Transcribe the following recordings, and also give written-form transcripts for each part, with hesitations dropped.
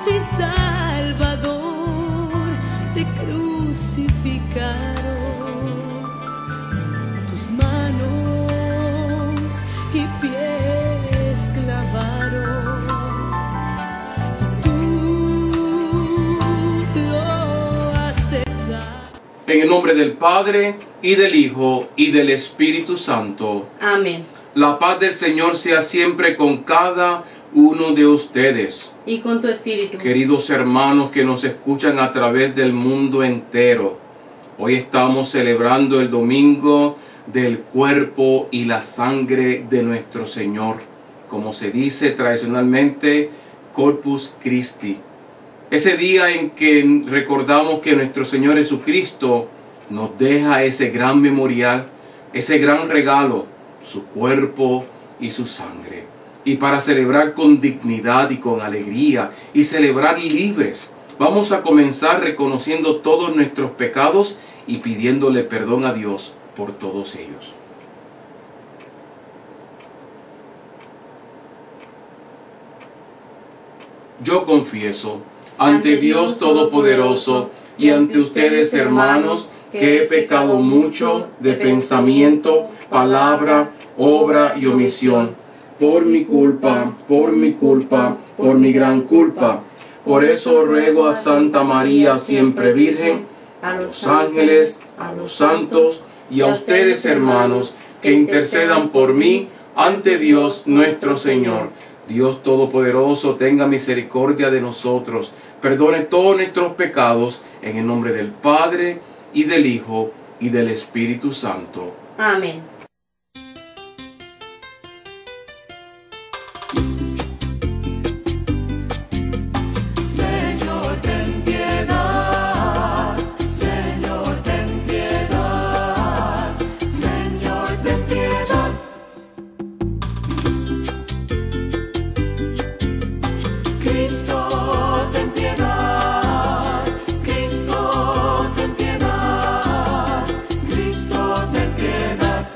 y Salvador te crucificaron, tus manos y pies clavaron, y tú lo aceptaste. En el nombre del Padre, y del Hijo, y del Espíritu Santo. Amén. La paz del Señor sea siempre con cada uno de ustedes. Y con tu espíritu. Queridos hermanos que nos escuchan a través del mundo entero, hoy estamos celebrando el domingo del cuerpo y la sangre de nuestro Señor, como se dice tradicionalmente, Corpus Christi. Ese día en que recordamos que nuestro Señor Jesucristo nos deja ese gran memorial, ese gran regalo, su cuerpo y su sangre. Y para celebrar con dignidad y con alegría y celebrar libres, vamos a comenzar reconociendo todos nuestros pecados y pidiéndole perdón a Dios por todos ellos. Yo confieso ante Dios Todopoderoso y ante ustedes, hermanos, que he pecado mucho de pensamiento, palabra, obra y omisión, por mi culpa, por mi gran culpa. Por eso ruego a Santa María, siempre Virgen, a los ángeles, a los santos y a ustedes, hermanos, que intercedan por mí ante Dios nuestro Señor. Dios Todopoderoso, tenga misericordia de nosotros, perdone todos nuestros pecados, en el nombre del Padre, y del Hijo, y del Espíritu Santo. Amén. Señor, ten piedad. Señor, ten piedad. Señor, ten piedad. Cristo, ten piedad. Cristo, ten piedad. Cristo, ten piedad.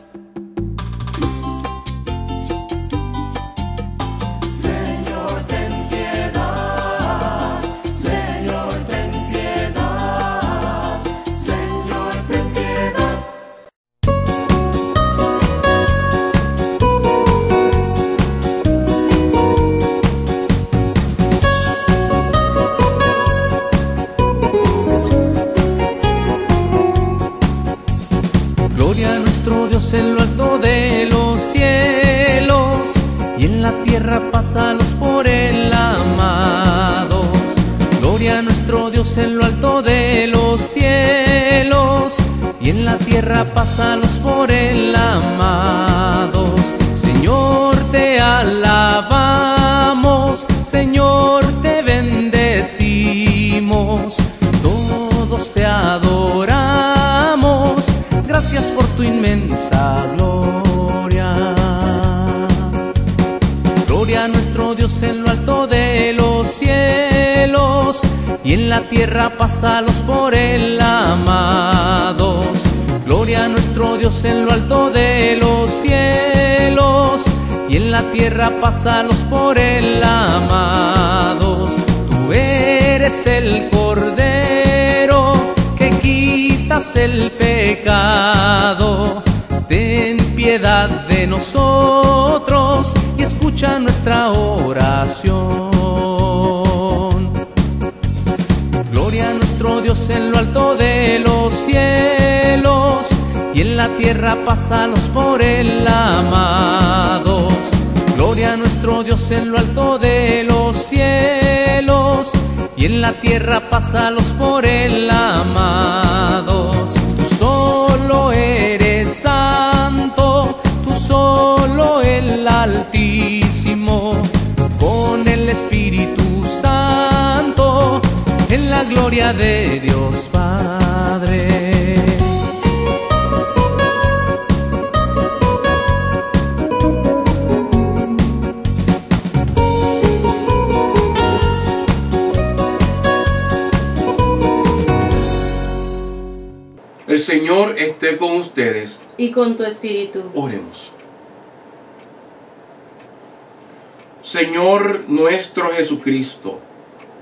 Señor, ten piedad. Señor, ten piedad. Señor, ten piedad. Gloria a nuestro Dios en lo alto de los cielos, y en la tierra pásalos por él amados. Gloria a nuestro Dios en lo alto de los cielos, y en la tierra pásalos por él amados. Señor, te alabamos, Señor, te bendecimos, todos te adoramos. Gracias por tu inmensa gloria. Gloria a nuestro Dios en lo alto de los cielos, y en la tierra pásalos por él amados. Gloria a nuestro Dios en lo alto de los cielos, y en la tierra pásalos por él amados. Tú eres el Cordero que quitas el pecado. Ten piedad de nosotros y escucha nuestra oración. Gloria a nuestro Dios en lo alto de los cielos, y en la tierra pásalos por él amados. Gloria a nuestro Dios en lo alto de los cielos, y en la tierra pásalos por él amados. Tú solo eres santo, tú solo el Altísimo, con el Espíritu Santo, en la gloria de Dios Padre. El Señor esté con ustedes. Y con tu espíritu. Oremos. Señor nuestro Jesucristo,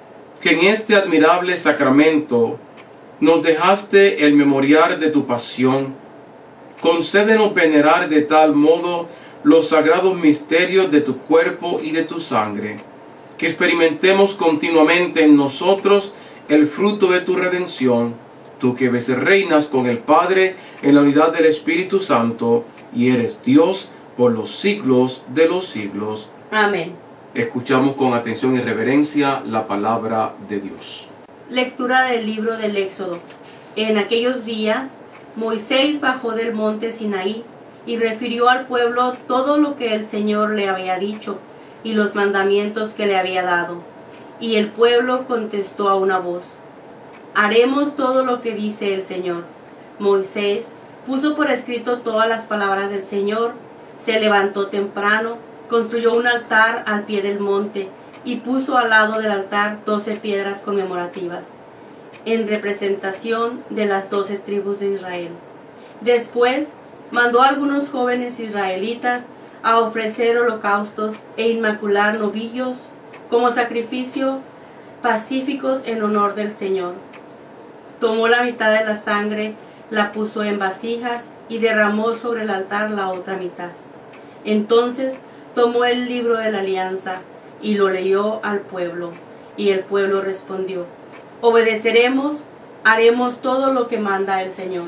que en este admirable sacramento nos dejaste el memorial de tu pasión. Concédenos venerar de tal modo los sagrados misterios de tu cuerpo y de tu sangre, que experimentemos continuamente en nosotros el fruto de tu redención, tú que ves y reinas con el Padre en la unidad del Espíritu Santo, y eres Dios por los siglos de los siglos. Amén. Escuchamos con atención y reverencia la palabra de Dios. Lectura del libro del Éxodo. En aquellos días, Moisés bajó del monte Sinaí y refirió al pueblo todo lo que el Señor le había dicho y los mandamientos que le había dado. Y el pueblo contestó a una voz: haremos todo lo que dice el Señor. Moisés puso por escrito todas las palabras del Señor, se levantó temprano, construyó un altar al pie del monte y puso al lado del altar 12 piedras conmemorativas, en representación de las 12 tribus de Israel. Después mandó a algunos jóvenes israelitas a ofrecer holocaustos e inmacular novillos como sacrificio pacíficos en honor del Señor. Tomó la mitad de la sangre, la puso en vasijas y derramó sobre el altar la otra mitad. Entonces tomó el libro de la alianza y lo leyó al pueblo, y el pueblo respondió: obedeceremos, haremos todo lo que manda el Señor.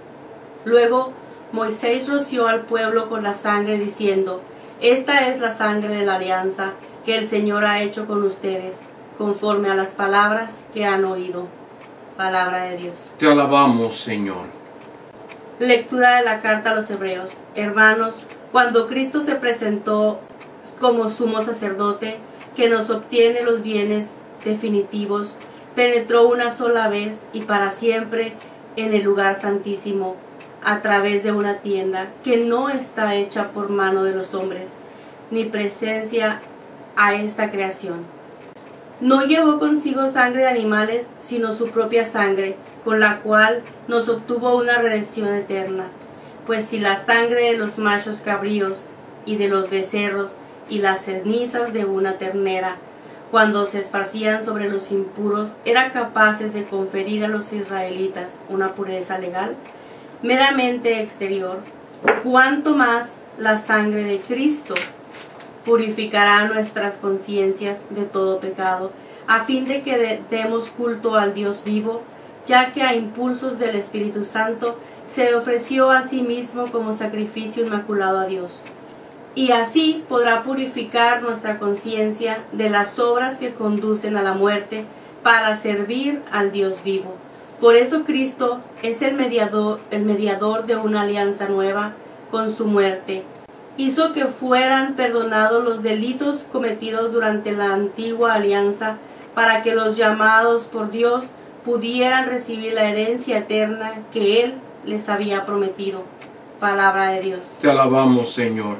Luego Moisés roció al pueblo con la sangre, diciendo: esta es la sangre de la alianza que el Señor ha hecho con ustedes, conforme a las palabras que han oído. Palabra de Dios. Te alabamos, Señor. Lectura de la carta a los Hebreos. Hermanos, cuando Cristo se presentó como sumo sacerdote, que nos obtiene los bienes definitivos, penetró una sola vez y para siempre en el lugar santísimo, a través de una tienda que no está hecha por mano de los hombres, ni presencia a esta creación. No llevó consigo sangre de animales, sino su propia sangre, con la cual nos obtuvo una redención eterna. Pues si la sangre de los machos cabríos y de los becerros y las cenizas de una ternera, cuando se esparcían sobre los impuros, eran capaces de conferir a los israelitas una pureza legal, meramente exterior, cuanto más la sangre de Cristo purificará nuestras conciencias de todo pecado, a fin de que demos culto al Dios vivo, ya que a impulsos del Espíritu Santo se ofreció a sí mismo como sacrificio inmaculado a Dios. Y así podrá purificar nuestra conciencia de las obras que conducen a la muerte, para servir al Dios vivo. Por eso Cristo es el mediador de una alianza nueva con su muerte. Hizo que fueran perdonados los delitos cometidos durante la antigua alianza, para que los llamados por Dios pudieran recibir la herencia eterna que Él les había prometido. Palabra de Dios. Te alabamos, Señor.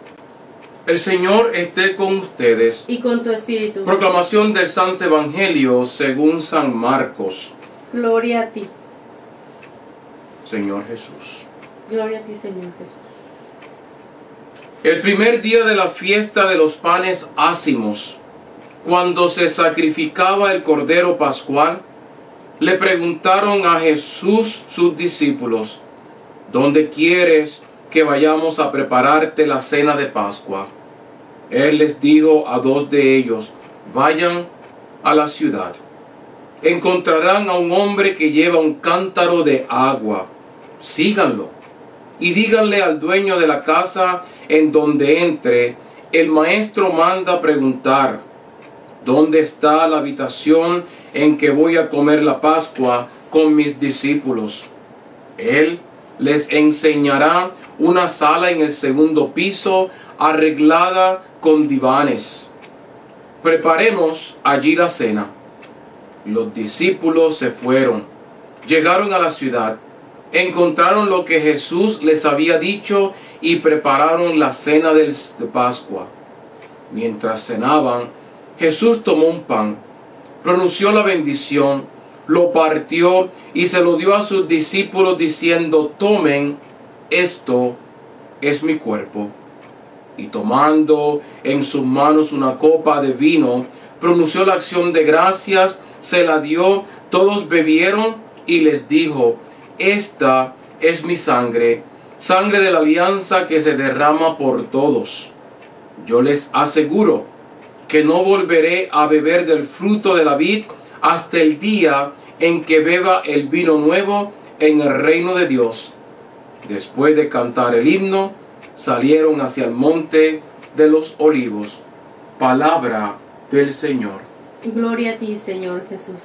El Señor esté con ustedes. Y con tu espíritu. Proclamación del Santo Evangelio según San Marcos. Gloria a ti. Señor Jesús. Gloria a ti, Señor Jesús. El primer día de la fiesta de los panes ácimos, cuando se sacrificaba el cordero pascual, le preguntaron a Jesús sus discípulos: ¿dónde quieres que vayamos a prepararte la cena de Pascua? Él les dijo a dos de ellos: vayan a la ciudad. Encontrarán a un hombre que lleva un cántaro de agua. Síganlo y díganle al dueño de la casa en donde entre: el maestro manda preguntar: ¿dónde está la habitación en que voy a comer la Pascua con mis discípulos? Él les enseñará una sala en el segundo piso, arreglada con divanes. Preparemos allí la cena. Los discípulos se fueron, llegaron a la ciudad, encontraron lo que Jesús les había dicho y prepararon la cena de Pascua. Mientras cenaban, Jesús tomó un pan, pronunció la bendición, lo partió y se lo dio a sus discípulos diciendo: tomen, esto es mi cuerpo. Y tomando en sus manos una copa de vino, pronunció la acción de gracias se la dio, todos bebieron y les dijo: esta es mi sangre, sangre de la alianza que se derrama por todos. Yo les aseguro que no volveré a beber del fruto de la vid hasta el día en que beba el vino nuevo en el reino de Dios. Después de cantar el himno, salieron hacia el monte de los olivos. Palabra del Señor. Gloria a ti, Señor Jesús.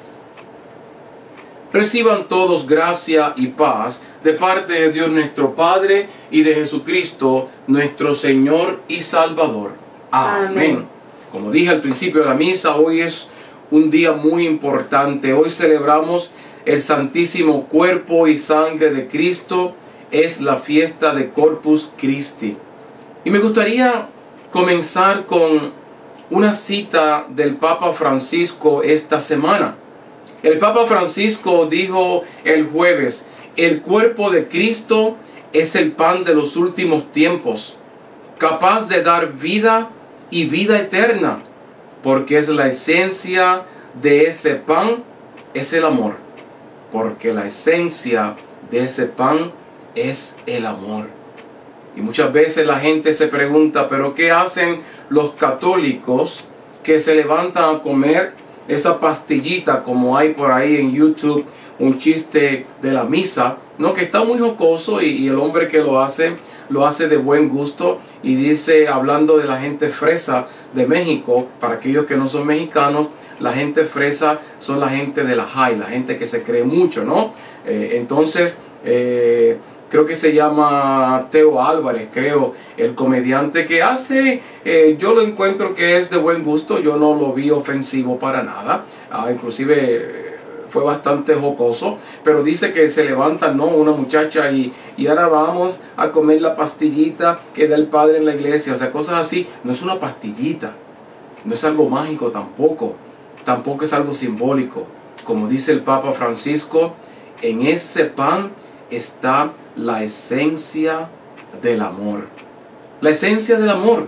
Reciban todos gracia y paz de parte de Dios nuestro Padre y de Jesucristo nuestro Señor y Salvador. Amén. Amén. Como dije al principio de la misa, hoy es un día muy importante. Hoy celebramos el Santísimo Cuerpo y Sangre de Cristo. Es la fiesta de Corpus Christi. Y me gustaría comenzar con una cita del Papa Francisco esta semana. El Papa Francisco dijo el jueves: el cuerpo de Cristo es el pan de los últimos tiempos, capaz de dar vida y vida eterna, porque es la esencia de ese pan, es el amor. Porque la esencia de ese pan es el amor. Y muchas veces la gente se pregunta: ¿pero qué hacen los católicos que se levantan a comer esa pastillita, como hay por ahí en YouTube, un chiste de la misa, ¿no? Que está muy jocoso y el hombre que lo hace de buen gusto y dice, hablando de la gente fresa de México, para aquellos que no son mexicanos, la gente fresa son la gente de la high, la gente que se cree mucho, ¿no? Entonces, creo que se llama Teo Álvarez, creo, el comediante que hace, yo lo encuentro que es de buen gusto, yo no lo vi ofensivo para nada, inclusive fue bastante jocoso, pero dice que se levanta, ¿no?, una muchacha y ahora vamos a comer la pastillita que da el padre en la iglesia, o sea, cosas así. No es una pastillita, no es algo mágico tampoco es algo simbólico. Como dice el Papa Francisco, en ese pan está la esencia del amor. La esencia del amor.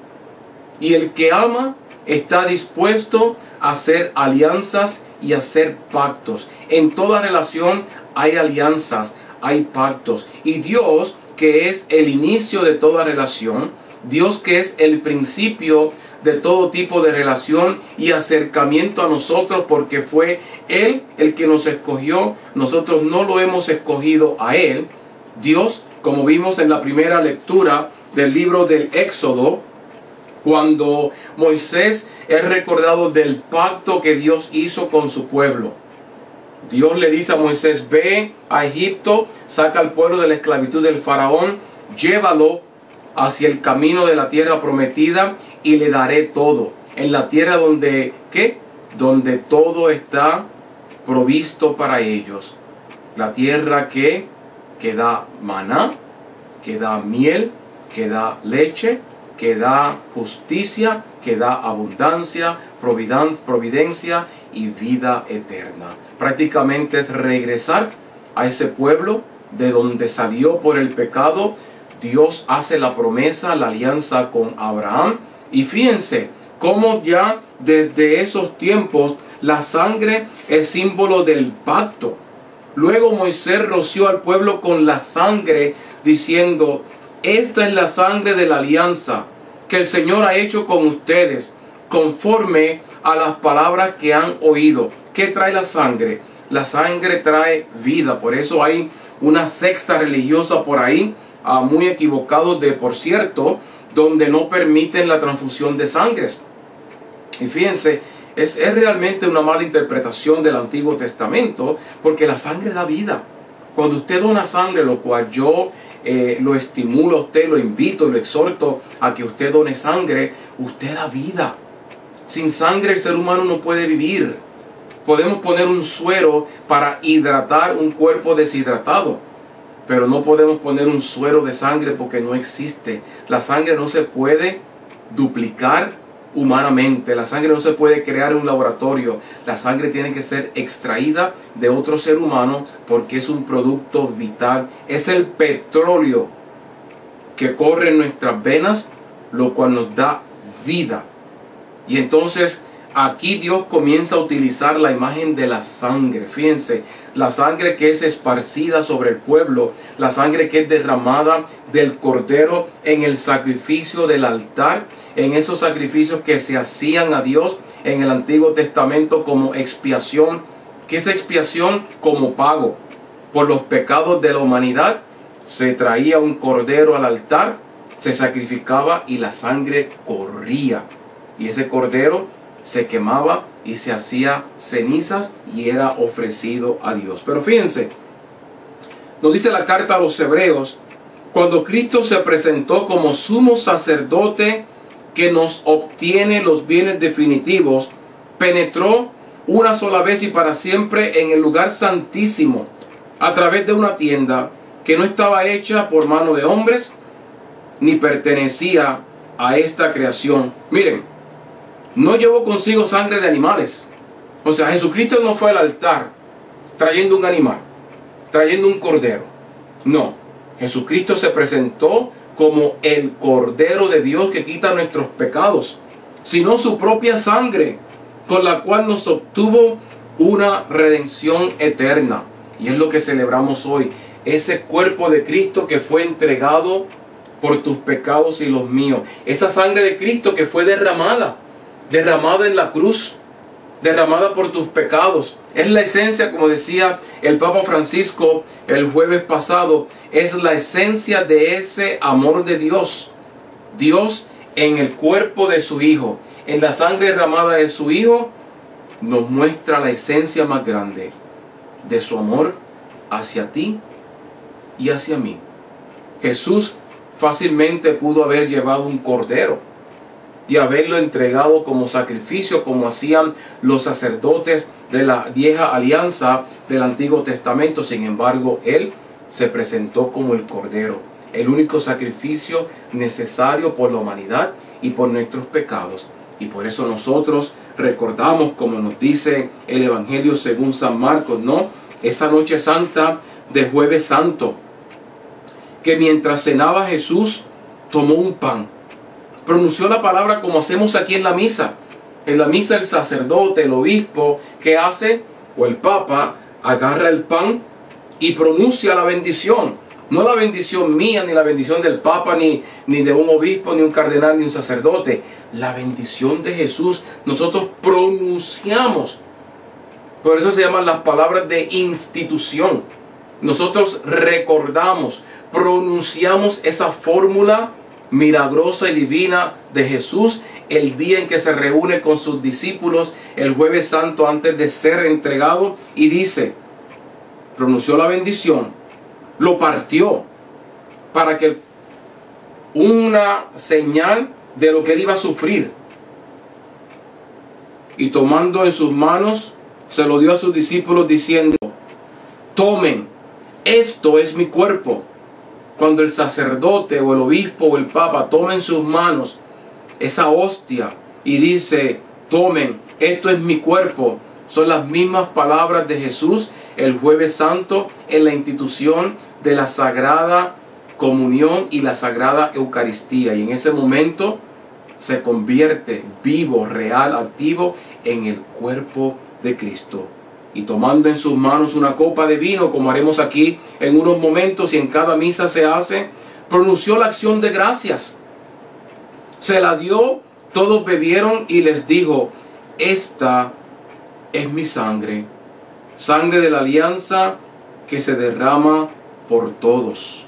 Y el que ama está dispuesto a hacer alianzas y a hacer pactos. En toda relación hay alianzas, hay pactos. Y Dios, que es el inicio de toda relación, Dios que es el principio de todo tipo de relación y acercamiento a nosotros, porque fue Él el que nos escogió, nosotros no lo hemos escogido a Él. Dios, como vimos en la primera lectura del libro del Éxodo, cuando Moisés es recordado del pacto que Dios hizo con su pueblo. Dios le dice a Moisés: ve a Egipto, saca al pueblo de la esclavitud del faraón, llévalo hacia el camino de la tierra prometida y le daré todo. En la tierra donde, ¿qué? Donde todo está provisto para ellos. La tierra que da maná, que da miel, que da leche, que da justicia, que da abundancia, providencia y vida eterna. Prácticamente es regresar a ese pueblo de donde salió por el pecado. Dios hace la promesa, la alianza con Abraham. Y fíjense cómo ya desde esos tiempos la sangre es símbolo del pacto. Luego Moisés roció al pueblo con la sangre, diciendo: esta es la sangre de la alianza que el Señor ha hecho con ustedes, conforme a las palabras que han oído. ¿Qué trae la sangre? La sangre trae vida. Por eso hay una secta religiosa por ahí, muy equivocados por cierto, donde no permiten la transfusión de sangres. Y fíjense, es realmente una mala interpretación del Antiguo Testamento, porque la sangre da vida. Cuando usted dona sangre, lo cual yo lo estimulo a usted, lo invito y lo exhorto a que usted done sangre, usted da vida. Sin sangre el ser humano no puede vivir. Podemos poner un suero para hidratar un cuerpo deshidratado, pero no podemos poner un suero de sangre porque no existe. La sangre no se puede duplicar humanamente. La sangre no se puede crear en un laboratorio. La sangre tiene que ser extraída de otro ser humano porque es un producto vital. Es el petróleo que corre en nuestras venas, lo cual nos da vida. Y entonces aquí Dios comienza a utilizar la imagen de la sangre. Fíjense, la sangre que es esparcida sobre el pueblo, la sangre que es derramada del cordero en el sacrificio del altar, en esos sacrificios que se hacían a Dios en el Antiguo Testamento como expiación. ¿Qué es expiación? Como pago por los pecados de la humanidad. Se traía un cordero al altar, se sacrificaba y la sangre corría. Y ese cordero se quemaba y se hacía cenizas y era ofrecido a Dios. Pero fíjense, nos dice la carta a los Hebreos, cuando Cristo se presentó como sumo sacerdote que nos obtiene los bienes definitivos, penetró una sola vez y para siempre en el lugar santísimo a través de una tienda que no estaba hecha por mano de hombres ni pertenecía a esta creación. Miren, no llevó consigo sangre de animales. O sea, Jesucristo no fue al altar trayendo un animal, trayendo un cordero. No, Jesucristo se presentó como el Cordero de Dios que quita nuestros pecados, sino su propia sangre, con la cual nos obtuvo una redención eterna. Y es lo que celebramos hoy, ese cuerpo de Cristo que fue entregado por tus pecados y los míos. Esa sangre de Cristo que fue derramada en la cruz, derramada por tus pecados. Es la esencia, como decía el Papa Francisco el jueves pasado, es la esencia de ese amor de Dios. Dios en el cuerpo de su Hijo, en la sangre derramada de su Hijo, nos muestra la esencia más grande de su amor hacia ti y hacia mí. Jesús fácilmente pudo haber llevado un cordero y haberlo entregado como sacrificio, como hacían los sacerdotes de la vieja alianza del Antiguo Testamento. Sin embargo, Él se presentó como el cordero, el único sacrificio necesario por la humanidad y por nuestros pecados. Y por eso nosotros recordamos, como nos dice el Evangelio según San Marcos, ¿no? Esa noche santa de Jueves Santo, que mientras cenaba Jesús, tomó un pan, pronunció la palabra como hacemos aquí en la misa. En la misa el sacerdote, el obispo, ¿qué hace? O el papa agarra el pan y pronuncia la bendición. No la bendición mía, ni la bendición del papa, ni de un obispo, ni un cardenal, ni un sacerdote. La bendición de Jesús nosotros pronunciamos. Por eso se llaman las palabras de institución. Nosotros recordamos, pronunciamos esa fórmula milagrosa y divina de Jesús el día en que se reúne con sus discípulos el Jueves Santo antes de ser entregado, y dice, pronunció la bendición, lo partió para que una señal de lo que él iba a sufrir, y tomando en sus manos se lo dio a sus discípulos diciendo, tomen, esto es mi cuerpo. Cuando el sacerdote o el obispo o el papa toma en sus manos esa hostia y dice, tomen, esto es mi cuerpo, son las mismas palabras de Jesús el Jueves Santo en la institución de la Sagrada Comunión y la Sagrada Eucaristía. Y en ese momento se convierte vivo, real, activo en el cuerpo de Cristo. Y tomando en sus manos una copa de vino, como haremos aquí en unos momentos y en cada misa se hace, pronunció la acción de gracias. Se la dio, todos bebieron y les dijo, esta es mi sangre, sangre de la alianza que se derrama por todos.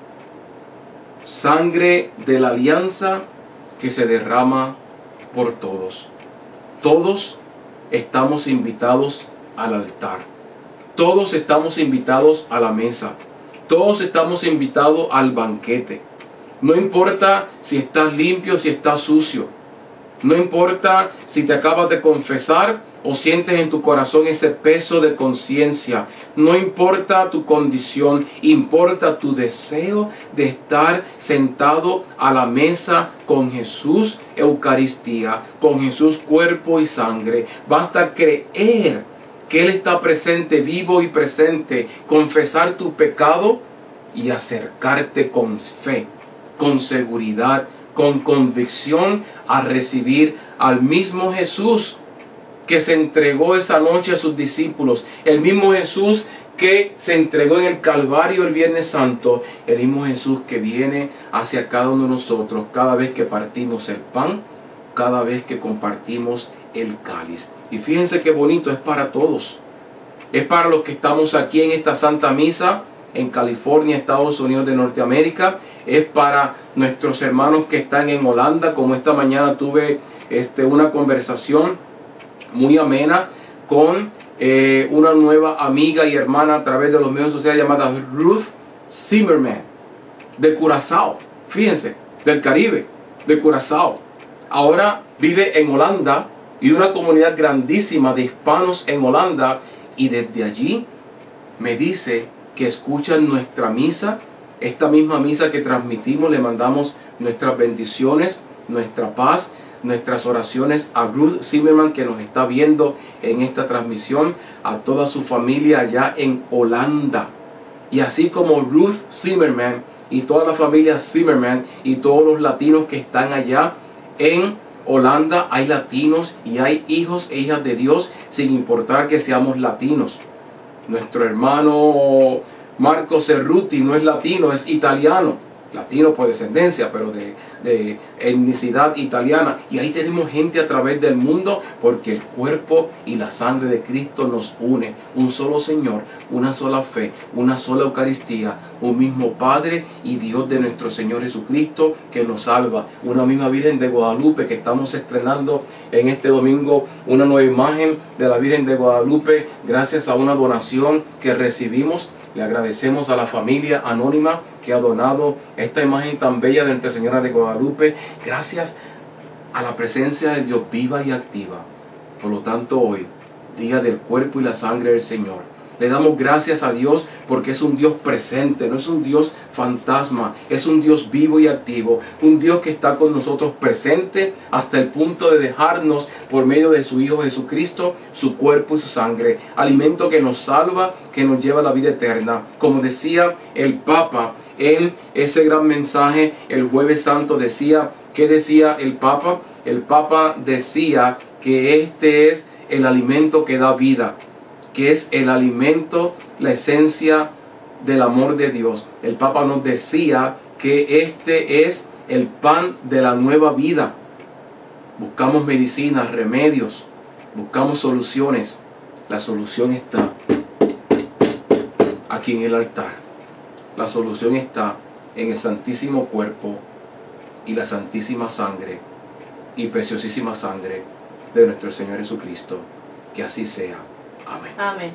Sangre de la alianza que se derrama por todos. Todos estamos invitados al altar. Todos estamos invitados a la mesa. Todos estamos invitados al banquete. No importa si estás limpio o si estás sucio. No importa si te acabas de confesar o sientes en tu corazón ese peso de conciencia. No importa tu condición, importa tu deseo de estar sentado a la mesa con Jesús, Eucaristía, con Jesús cuerpo y sangre. Basta creer que Él está presente, vivo y presente, confesar tu pecado y acercarte con fe, con seguridad, con convicción a recibir al mismo Jesús que se entregó esa noche a sus discípulos, el mismo Jesús que se entregó en el Calvario el Viernes Santo, el mismo Jesús que viene hacia cada uno de nosotros cada vez que partimos el pan, cada vez que compartimos el cáliz. Y fíjense qué bonito, es para todos. Es para los que estamos aquí en esta Santa Misa, en California, Estados Unidos de Norteamérica. Es para nuestros hermanos que están en Holanda, como esta mañana tuve una conversación muy amena con una nueva amiga y hermana a través de los medios sociales llamada Ruth Zimmerman, de Curazao. Fíjense, del Caribe, de Curazao. Ahora vive en Holanda y una comunidad grandísima de hispanos en Holanda, y desde allí me dice que escuchan nuestra misa, esta misma misa que transmitimos. Le mandamos nuestras bendiciones, nuestra paz, nuestras oraciones a Ruth Zimmerman, que nos está viendo en esta transmisión, a toda su familia allá en Holanda. Y así como Ruth Zimmerman y toda la familia Zimmerman y todos los latinos que están allá en Holanda, hay latinos y hay hijos e hijas de Dios, sin importar que seamos latinos. Nuestro hermano Marco Cerruti no es latino, es italiano. Latino por descendencia, pero de etnicidad italiana. Y ahí tenemos gente a través del mundo, porque el cuerpo y la sangre de Cristo nos une. Un solo Señor, una sola fe, una sola Eucaristía, un mismo Padre y Dios de nuestro Señor Jesucristo que nos salva. Una misma Virgen de Guadalupe, que estamos estrenando en este domingo una nueva imagen de la Virgen de Guadalupe gracias a una donación que recibimos. Le agradecemos a la familia anónima que ha donado esta imagen tan bella de Nuestra Señora de Guadalupe, gracias a la presencia de Dios viva y activa. Por lo tanto, hoy, día del cuerpo y la sangre del Señor, le damos gracias a Dios porque es un Dios presente, no es un Dios fantasma, es un Dios vivo y activo, un Dios que está con nosotros presente hasta el punto de dejarnos por medio de su Hijo Jesucristo, su cuerpo y su sangre, alimento que nos salva, que nos lleva a la vida eterna. Como decía el Papa en ese gran mensaje el Jueves Santo, ¿qué decía el Papa? El Papa decía que este es el alimento que da vida, que es el alimento, la esencia del amor de Dios. El Papa nos decía que este es el pan de la nueva vida. Buscamos medicinas, remedios, buscamos soluciones. La solución está aquí en el altar. La solución está en el santísimo cuerpo y la santísima sangre y preciosísima sangre de nuestro Señor Jesucristo. Que así sea. Amén. Amén.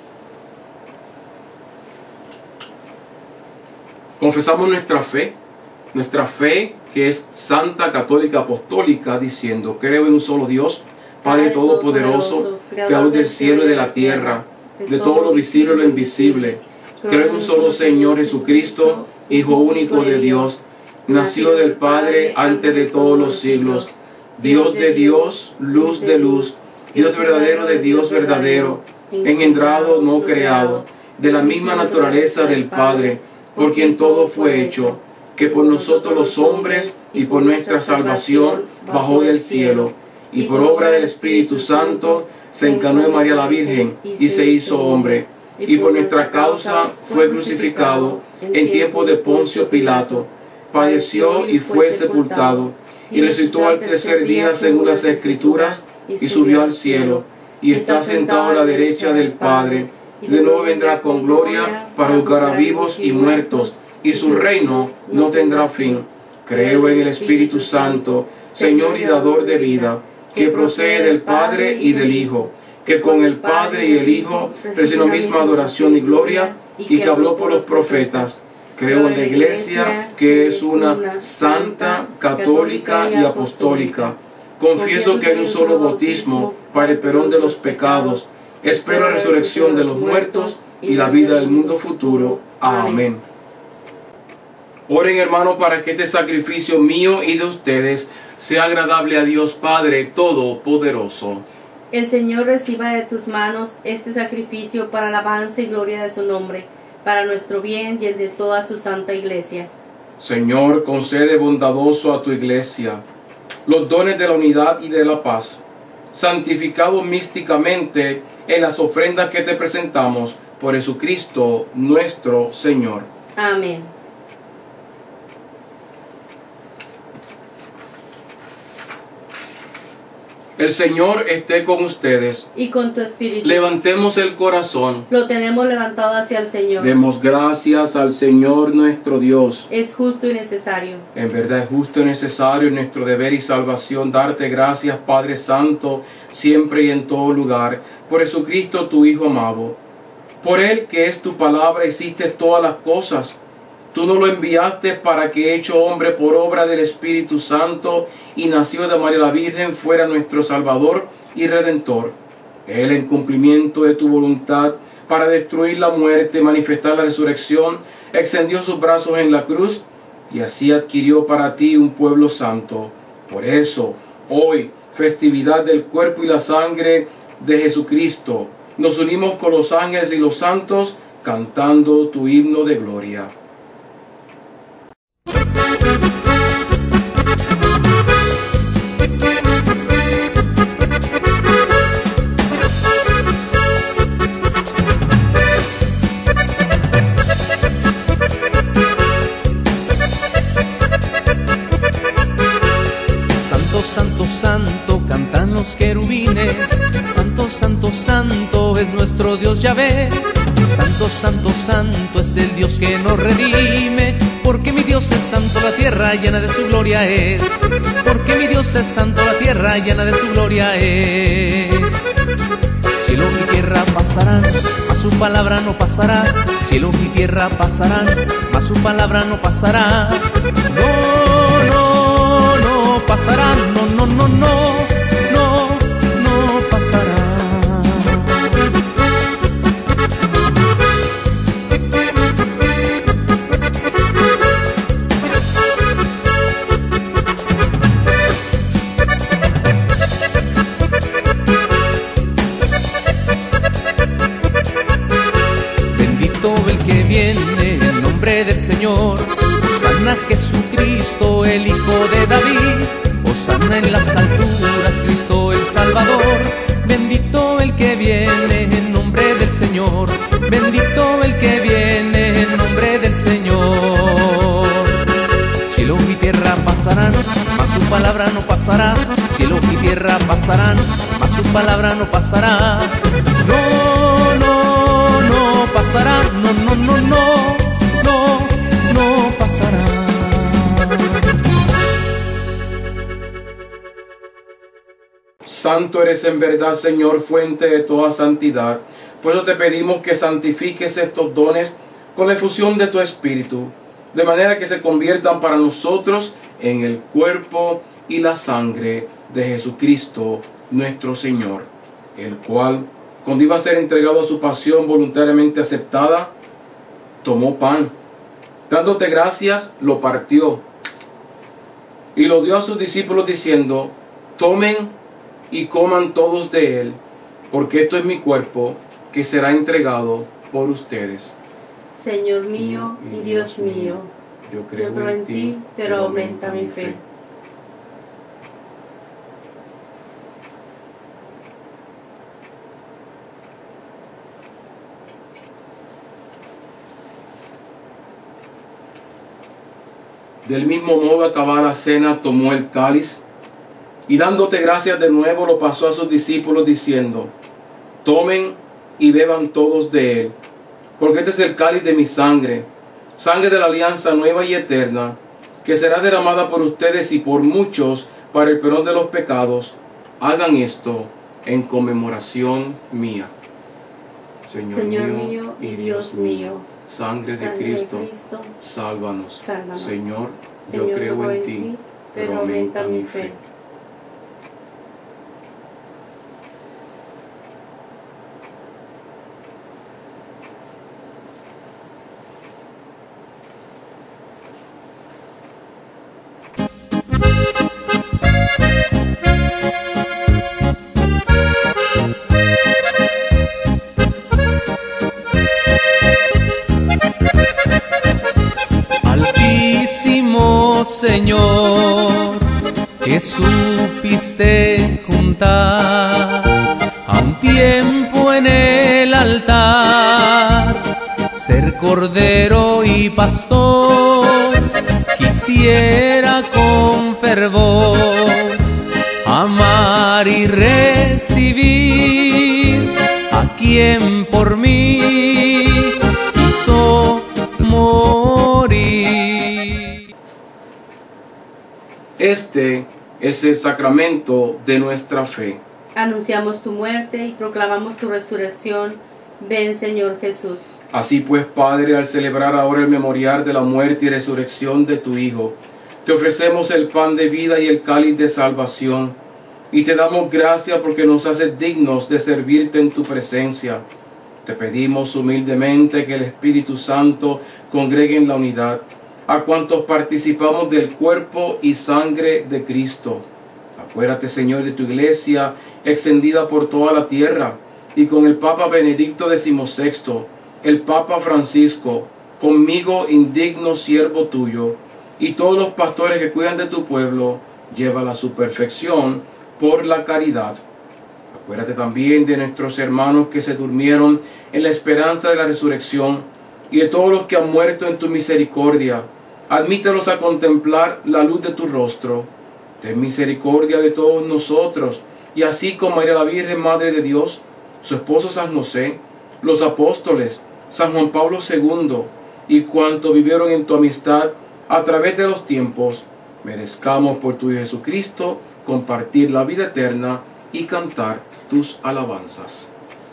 Confesamos nuestra fe que es santa, católica, apostólica, diciendo: creo en un solo Dios, Padre Todopoderoso, Creador del cielo y de la tierra, de todo lo visible y lo invisible. Creo en un solo Señor Jesucristo, Hijo único de Dios, nacido del Padre antes de todos los siglos, Dios de Dios, luz de luz, Dios verdadero de Dios verdadero, engendrado, no creado, de la misma naturaleza del Padre, por quien todo fue hecho, que por nosotros los hombres y por nuestra salvación bajó del cielo, y por obra del Espíritu Santo se encarnó en María la Virgen y se hizo hombre, y por nuestra causa fue crucificado en tiempo de Poncio Pilato, padeció y fue sepultado, y resucitó al tercer día según las Escrituras, y subió al cielo, y está sentado a la derecha del Padre, y de nuevo vendrá con gloria para juzgar a vivos y muertos, y su reino no tendrá fin. Creo en el Espíritu Santo, Señor y dador de vida, que procede del Padre y del Hijo, que con el Padre y el Hijo recibió la misma adoración y gloria, y que habló por los profetas. Creo en la Iglesia, que es una santa, católica y apostólica. Confieso que hay un solo bautismo para el perdón de los pecados. Espero la resurrección de los muertos y la vida del mundo futuro. Amén. Oren, hermano, para que este sacrificio mío y de ustedes sea agradable a Dios Padre Todopoderoso. El Señor reciba de tus manos este sacrificio para alabanza y gloria de su nombre, para nuestro bien y el de toda su santa Iglesia. Señor, concede bondadoso a tu Iglesia los dones de la unidad y de la paz, santificado místicamente en las ofrendas que te presentamos por Jesucristo nuestro Señor. Amén. El Señor esté con ustedes. Y con tu espíritu. Levantemos el corazón. Lo tenemos levantado hacia el Señor. Demos gracias al Señor nuestro Dios. Es justo y necesario. En verdad es justo y necesario, nuestro deber y salvación, darte gracias, Padre Santo, siempre y en todo lugar, por Jesucristo tu Hijo amado. Por Él, que es tu palabra, hiciste todas las cosas. Tú nos lo enviaste para que, hecho hombre por obra del Espíritu Santo y nacido de María la Virgen, fuera nuestro Salvador y Redentor. Él, en cumplimiento de tu voluntad, para destruir la muerte, manifestar la resurrección, extendió sus brazos en la cruz y así adquirió para ti un pueblo santo. Por eso, hoy, festividad del cuerpo y la sangre de Jesucristo, nos unimos con los ángeles y los santos cantando tu himno de gloria. Santo, santo, santo, cantan los querubines. Santo, santo, santo es nuestro Dios Yahvé. Santo, santo, santo es el Dios que nos redime. Porque mi Dios es santo, la tierra llena de su gloria es. Porque mi Dios es santo, la tierra llena de su gloria es. Cielo y tierra pasarán, mas su palabra no pasará. Cielo y tierra pasarán, mas su palabra no pasará. No, no, no pasará. No, no, no, no, no, no pasará. Bendito el que viene en nombre del Señor. Hosana Jesucristo, el Hijo de David. Hosana en las alturas, Cristo el Salvador. Bendito el que viene en nombre del Señor. Bendito el que viene en nombre del Señor. Cielo y tierra pasarán, mas su palabra no pasará. Cielo y tierra pasarán, mas su palabra no pasará. No, no, no pasará. No, no, no, no, no, no pasará. Santo eres en verdad, Señor, fuente de toda santidad. Por eso te pedimos que santifiques estos dones con la efusión de tu Espíritu, de manera que se conviertan para nosotros en el cuerpo y la sangre de Jesucristo nuestro Señor, el cual, cuando iba a ser entregado a su pasión voluntariamente aceptada, tomó pan, dándote gracias, lo partió y lo dio a sus discípulos diciendo: tomen y coman todos de él, porque esto es mi cuerpo que será entregado por ustedes. Señor mío y Dios mío, yo yo creo en ti, pero aumenta mi fe. Del mismo modo, acabada la cena, tomó el cáliz y dándote gracias de nuevo lo pasó a sus discípulos diciendo: tomen y beban todos de él, porque este es el cáliz de mi sangre, sangre de la alianza nueva y eterna, que será derramada por ustedes y por muchos para el perdón de los pecados. Hagan esto en conmemoración mía. Señor mío y Dios mío, sangre de Cristo, sálvanos. Sálvanos. Señor, yo creo en ti, pero aumenta mi fe. Altísimo Señor, que supiste juntar presentar a un tiempo en el altar, ser cordero y pastor. Quisiera con fervor amar y recibir a quien por mí quiso morir. Este es el sacramento de nuestra fe. Anunciamos tu muerte y proclamamos tu resurrección. Ven, Señor Jesús. Así pues, Padre, al celebrar ahora el memorial de la muerte y resurrección de tu Hijo, te ofrecemos el pan de vida y el cáliz de salvación, y te damos gracias porque nos haces dignos de servirte en tu presencia. Te pedimos humildemente que el Espíritu Santo congregue en la unidad a cuantos participamos del cuerpo y sangre de Cristo. Acuérdate, Señor, de tu iglesia extendida por toda la tierra, y con el Papa Benedicto XVI, el Papa Francisco, conmigo, indigno siervo tuyo, y todos los pastores que cuidan de tu pueblo, llévala a su perfección por la caridad. Acuérdate también de nuestros hermanos que se durmieron en la esperanza de la resurrección, y de todos los que han muerto en tu misericordia. Admítelos a contemplar la luz de tu rostro. Ten misericordia de todos nosotros, y así como María la Virgen Madre de Dios, su esposo San José, los apóstoles, San Juan Pablo II, y cuantos vivieron en tu amistad a través de los tiempos, merezcamos por tu Hijo Jesucristo compartir la vida eterna y cantar tus alabanzas.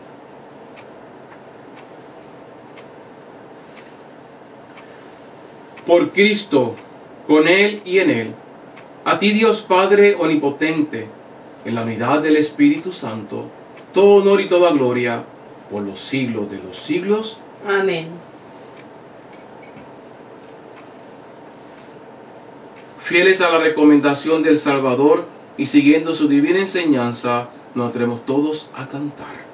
Por Cristo, con Él y en Él, a ti Dios Padre omnipotente, en la unidad del Espíritu Santo, todo honor y toda gloria, por los siglos de los siglos. Amén. Fieles a la recomendación del Salvador y siguiendo su divina enseñanza, nos atrevemos todos a cantar.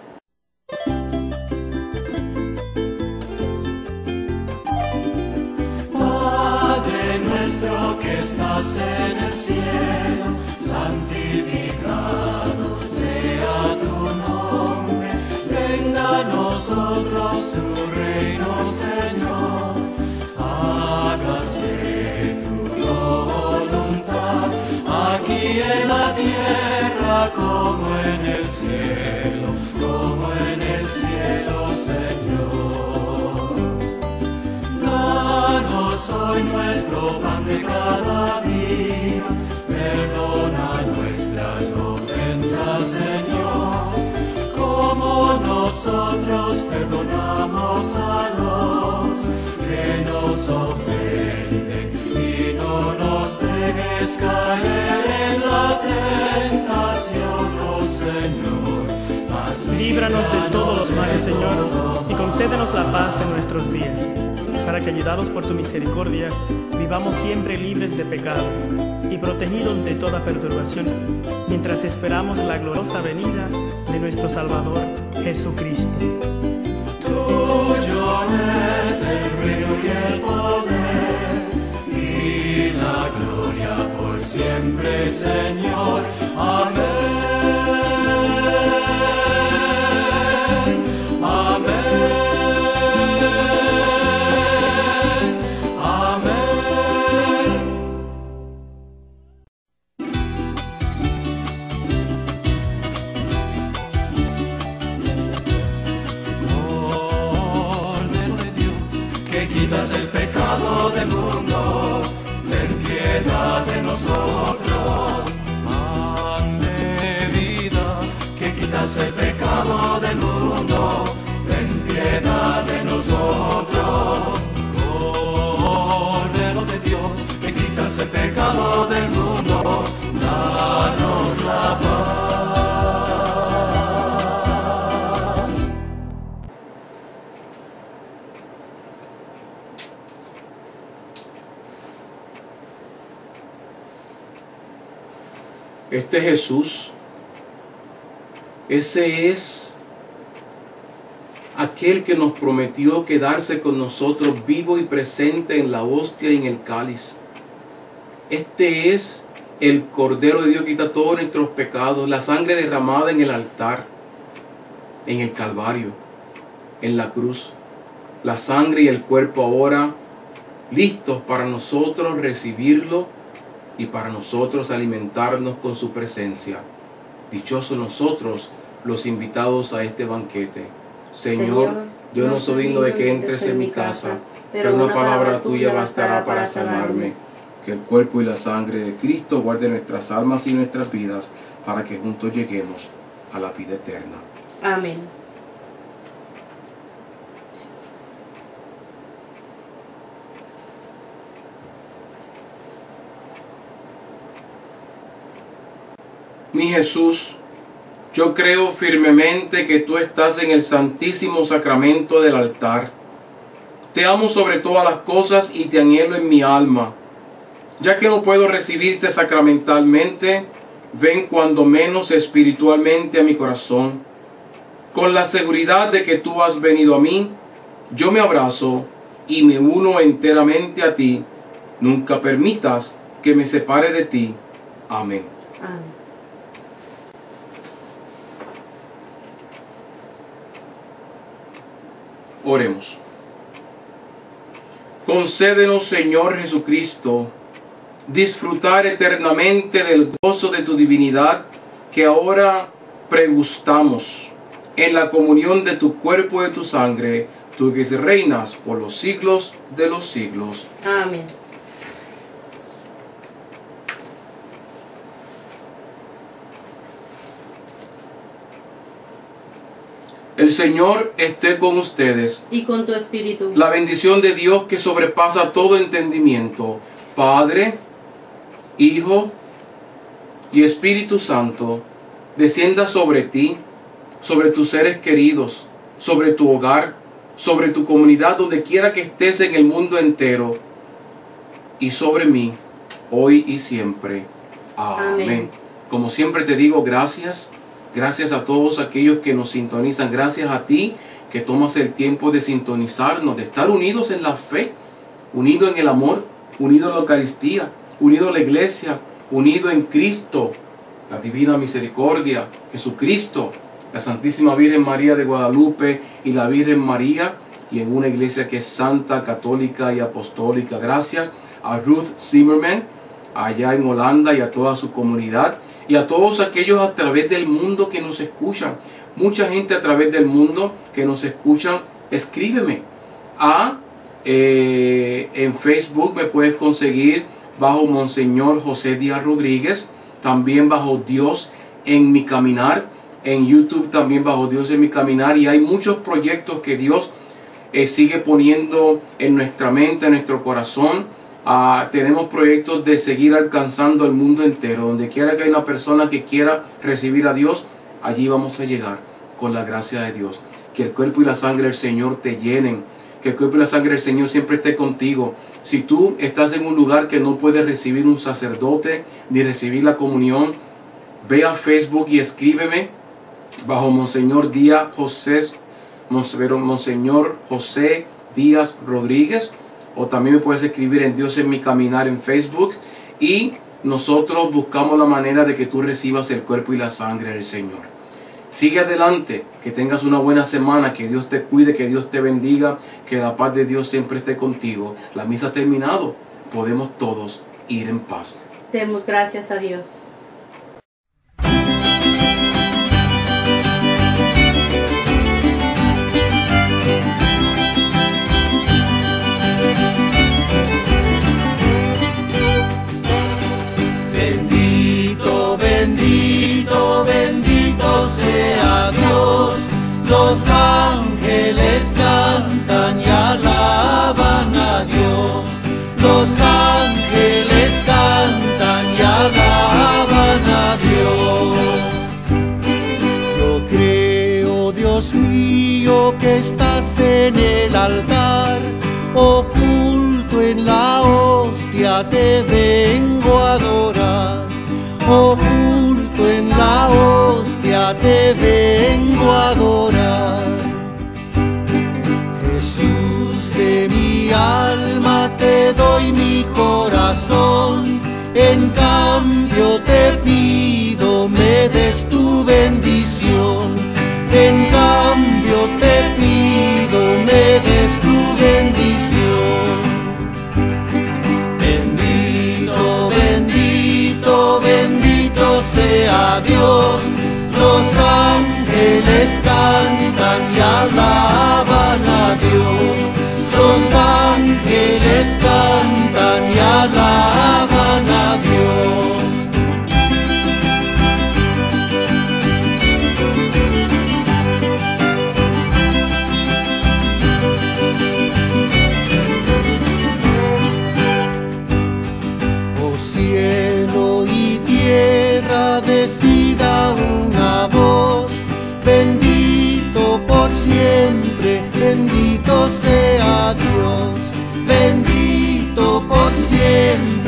Padre nuestro que estás en el cielo, santificado sea tu nombre. Venga a nosotros tu reino, Señor. Hágase tu voluntad, aquí en la tierra como en el cielo, Señor. Danos hoy nuestro pan de cada día, perdona nuestras ofensas, Señor, como nosotros perdonamos a los que nos ofenden, y no nos dejes caer en la tentación, oh Señor, mas Líbranos de todos los males, Señor, y concédenos la paz en nuestros días, para que, ayudados por tu misericordia, vivamos siempre libres de pecado y protegidos de toda perturbación, mientras esperamos la gloriosa venida de nuestro Salvador, Jesucristo. Tuyo es el reino y el poder y la gloria por siempre, Señor. Amén. El pecado del mundo, ten piedad de nosotros. Pan de vida, que quitas el pecado del mundo, ten piedad de nosotros. Cordero de Dios, que quitas el pecado del mundo, danos la paz. Este Jesús, ese es aquel que nos prometió quedarse con nosotros vivo y presente en la hostia y en el cáliz. Este es el Cordero de Dios quita todos nuestros pecados, la sangre derramada en el altar, en el Calvario, en la cruz, la sangre y el cuerpo ahora listos para nosotros recibirlo y para nosotros alimentarnos con su presencia. Dichosos nosotros, los invitados a este banquete. Señor, yo no soy digno de que entres en mi casa, pero una palabra tuya bastará para salvarme. Que el cuerpo y la sangre de Cristo guarden nuestras almas y nuestras vidas, para que juntos lleguemos a la vida eterna. Amén. Mi Jesús, yo creo firmemente que tú estás en el santísimo sacramento del altar. Te amo sobre todas las cosas y te anhelo en mi alma. Ya que no puedo recibirte sacramentalmente, ven cuando menos espiritualmente a mi corazón. Con la seguridad de que tú has venido a mí, yo me abrazo y me uno enteramente a ti. Nunca permitas que me separe de ti. Amén. Amén. Oremos. Concédenos, Señor Jesucristo, disfrutar eternamente del gozo de tu divinidad que ahora pregustamos en la comunión de tu cuerpo y de tu sangre, tú que reinas por los siglos de los siglos. Amén. El Señor esté con ustedes. Y con tu espíritu. La bendición de Dios que sobrepasa todo entendimiento, Padre, Hijo y Espíritu Santo, descienda sobre ti, sobre tus seres queridos, sobre tu hogar, sobre tu comunidad, donde quiera que estés en el mundo entero, y sobre mí, hoy y siempre. Amén. Amén. Como siempre te digo, gracias. Gracias a todos aquellos que nos sintonizan. Gracias a ti que tomas el tiempo de sintonizarnos, de estar unidos en la fe, unidos en el amor, unidos en la Eucaristía, unidos en la iglesia, unidos en Cristo, la divina misericordia, Jesucristo, la Santísima Virgen María de Guadalupe y la Virgen María, y en una iglesia que es santa, católica y apostólica. Gracias a Ruth Zimmerman allá en Holanda y a toda su comunidad. Y a todos aquellos a través del mundo que nos escuchan. Mucha gente a través del mundo que nos escuchan. Escríbeme. En Facebook me puedes conseguir bajo Monseñor José Díaz Rodríguez. También bajo Dios en mi caminar. En YouTube también bajo Dios en mi caminar. Y hay muchos proyectos que Dios sigue poniendo en nuestra mente, en nuestro corazón. Tenemos proyectos de seguir alcanzando el mundo entero. Donde quiera que haya una persona que quiera recibir a Dios, allí vamos a llegar con la gracia de Dios. Que el cuerpo y la sangre del Señor te llenen. Que el cuerpo y la sangre del Señor siempre esté contigo. Si tú estás en un lugar que no puedes recibir un sacerdote ni recibir la comunión, ve a Facebook y escríbeme bajo Monseñor José Díaz Rodríguez. O también me puedes escribir en Dios en mi caminar en Facebook. Y nosotros buscamos la manera de que tú recibas el cuerpo y la sangre del Señor. Sigue adelante, que tengas una buena semana, que Dios te cuide, que Dios te bendiga, que la paz de Dios siempre esté contigo. La misa ha terminado, podemos todos ir en paz. Demos gracias a Dios. Bendito sea Dios, los ángeles cantan y alaban a Dios, los ángeles cantan y alaban a Dios. Yo creo, Dios mío, que estás en el altar, oculto en la hostia te vengo a adorar, oculto en la hostia te vengo a adorar. Jesús de mi alma te doy mi corazón, En cambio te pido me des tu bendición. En cambio te pido me des tu bendición. Bendito, bendito, bendito sea Dios. Los ángeles cantan y alaban a Dios. Los ángeles cantan y alaban a Dios. Oh cielo y tierra, decida una voz. Bendito por siempre, bendito sea Dios. Bendito por siempre.